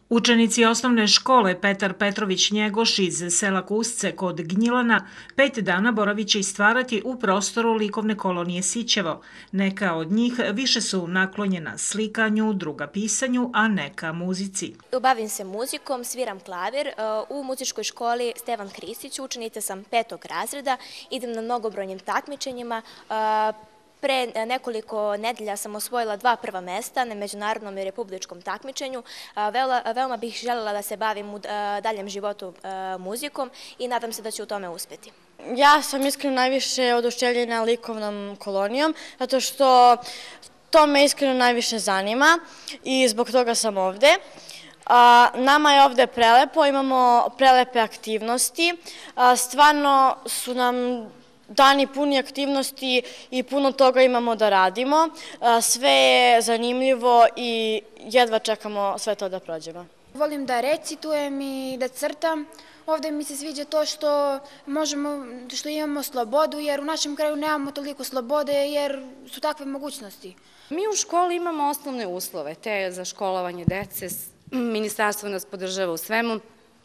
Učenici osnovne škole Petar Petrović Njegoš iz sela Kusce kod Gnjilana 5 dana boravit će i stvarati u prostoru likovne kolonije Sićevo. Neka od njih više su naklonjena slikanju, druga pisanju, a neka muzici. Bavim se muzikom, sviram klavir. U muzičkoj školi Stevan Kristić, učenica sam 5. razreda, idem na mnogobrojnim takmičenjima. Pre nekoliko nedelja sam osvojila 2 prva mesta na međunarodnom i republičkom takmičenju. Veoma bih želela da se bavim u daljem životu muzikom i nadam se da ću u tome uspeti. Ja sam iskreno najviše oduševljena likovnom kolonijom, zato što to me iskreno najviše zanima i zbog toga sam ovde. Nama je ovde prelepo, imamo prelepe aktivnosti, stvarno su nam dani puni aktivnosti i puno toga imamo da radimo. Sve je zanimljivo i jedva čekamo sve to da prođemo. Volim da recitujem i da crtam. Ovde mi se sviđa to što imamo slobodu, jer u našem kraju nemamo toliko slobode jer su takve mogućnosti. Mi u školi imamo osnovne uslove, te za školovanje dece, ministarstvo nas podržava u svemu,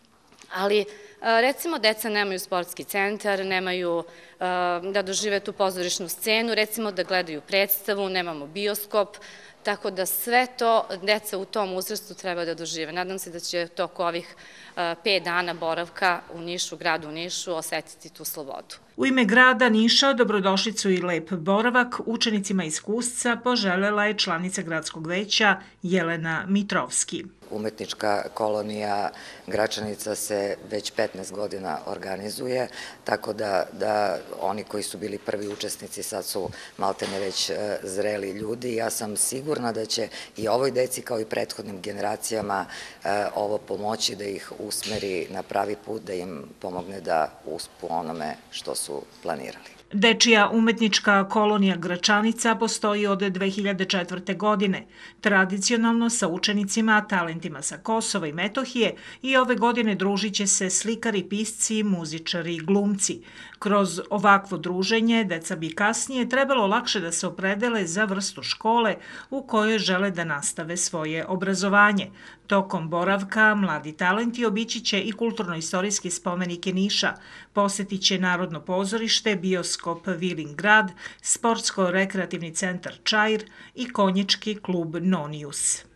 ali recimo deca nemaju sportski centar, nemaju da dožive tu pozorišnu scenu, recimo da gledaju predstavu, nemamo bioskop, tako da sve to deca u tom uzrastu treba da dožive. Nadam se da će toko ovih 5 dana boravka u Nišu, gradu u Nišu, osetiti tu slobodu. U ime grada Niša dobrodošlicu i lep boravak učenicima iz Kusca poželela je članica gradskog veća Jelena Mitrovski. Umetnička kolonija Gračanica se već 15 godina organizuje, tako da oni koji su bili prvi učesnici sad su maltene već zreli ljudi. Ja sam sigurna da će i ovoj deci kao i prethodnim generacijama ovo pomoći da ih usmeri na pravi put, da im pomogne da uspu onome što su planirali. Dečija umetnička kolonija Gračanica postoji od 2004. godine, tradicionalno sa učenicima, talentima sa Kosova i Metohije i ove godine družit će se slikari, pisci, muzičari i glumci. Kroz ovakvo druženje deca bi kasnije trebalo lakše da se opredele za vrstu škole u kojoj žele da nastave svoje obrazovanje. Tokom boravka mladi talenti obići će i kulturno-istorijski spomenike Niša, posetit će Narodno pozorište, bioskop Vilin grad, sportsko-rekreativni centar Čair i konjički klub Nonius.